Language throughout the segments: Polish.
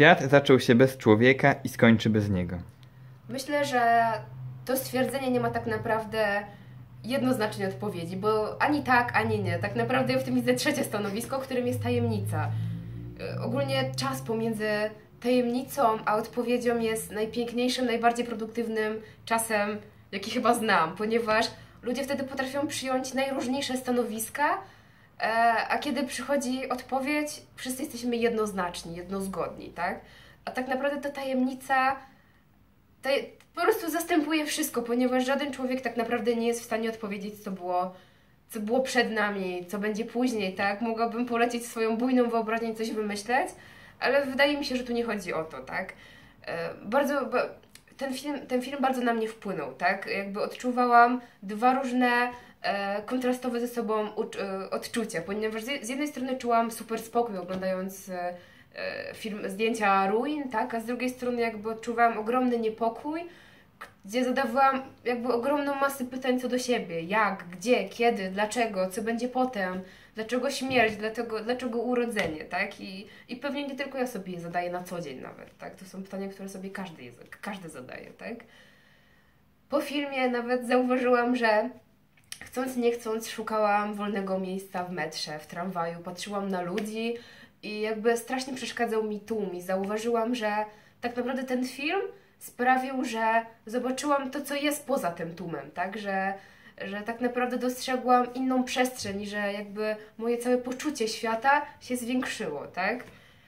Świat zaczął się bez człowieka i skończy bez niego. Myślę, że to stwierdzenie nie ma tak naprawdę jednoznacznej odpowiedzi, bo ani tak, ani nie. Tak naprawdę ja w tym widzę trzecie stanowisko, którym jest tajemnica. Ogólnie czas pomiędzy tajemnicą a odpowiedzią jest najpiękniejszym, najbardziej produktywnym czasem, jaki chyba znam, ponieważ ludzie wtedy potrafią przyjąć najróżniejsze stanowiska, a kiedy przychodzi odpowiedź, wszyscy jesteśmy jednoznaczni, jednozgodni, tak? A tak naprawdę ta tajemnica po prostu zastępuje wszystko, ponieważ żaden człowiek tak naprawdę nie jest w stanie odpowiedzieć, co było przed nami, co będzie później, tak? Mogłabym polecieć swoją bujną wyobraźnię i coś wymyśleć, ale wydaje mi się, że tu nie chodzi o to, tak? Ten film bardzo na mnie wpłynął, tak? Jakby odczuwałam dwa różne kontrastowe ze sobą odczucia, ponieważ z jednej strony czułam super spokój oglądając zdjęcia ruin, tak? A z drugiej strony jakby odczuwałam ogromny niepokój, gdzie zadawałam jakby ogromną masę pytań co do siebie. Jak, gdzie, kiedy, dlaczego, co będzie potem, dlaczego śmierć, dlaczego urodzenie, tak? I pewnie nie tylko ja sobie je zadaję na co dzień nawet, tak? To są pytania, które sobie każdy zadaje, tak? Po filmie nawet zauważyłam, że chcąc nie chcąc szukałam wolnego miejsca w metrze, w tramwaju, patrzyłam na ludzi i jakby strasznie przeszkadzał mi tłum i zauważyłam, że tak naprawdę ten film sprawił, że zobaczyłam to, co jest poza tym tłumem, tak? Że tak naprawdę dostrzegłam inną przestrzeń i że jakby moje całe poczucie świata się zwiększyło, tak?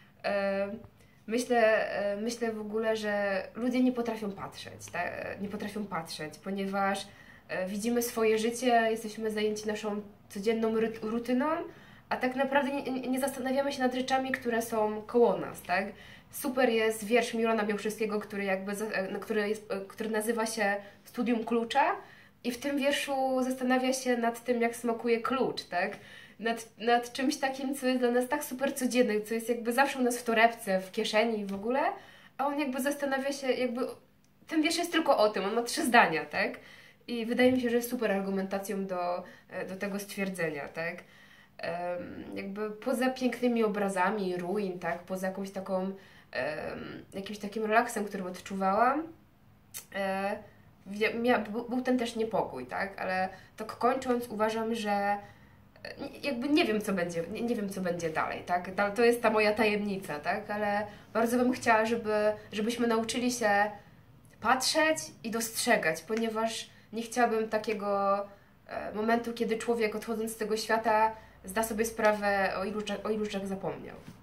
Myślę w ogóle, że ludzie nie potrafią patrzeć, tak? Nie potrafią patrzeć, ponieważ widzimy swoje życie, jesteśmy zajęci naszą codzienną rutyną, a tak naprawdę nie zastanawiamy się nad rzeczami, które są koło nas, tak? Super jest wiersz Milana Białkowskiego, który nazywa się Studium Klucza i w tym wierszu zastanawia się nad tym, jak smakuje klucz, tak? Nad czymś takim, co jest dla nas tak super codzienne, co jest jakby zawsze u nas w torebce, w kieszeni i w ogóle, a on jakby zastanawia się, ten wiersz jest tylko o tym, on ma 3 zdania, tak? I wydaje mi się, że jest super argumentacją do tego stwierdzenia, tak? Jakby poza pięknymi obrazami ruin, tak? Poza jakimś takim relaksem, który odczuwałam, był ten też niepokój, tak? Ale tak kończąc uważam, że jakby nie wiem co będzie dalej, tak? To jest ta moja tajemnica, tak? Ale bardzo bym chciała, żebyśmy nauczyli się patrzeć i dostrzegać, ponieważ nie chciałabym takiego momentu, kiedy człowiek odchodząc z tego świata zda sobie sprawę, o ilu rzeczach zapomniał.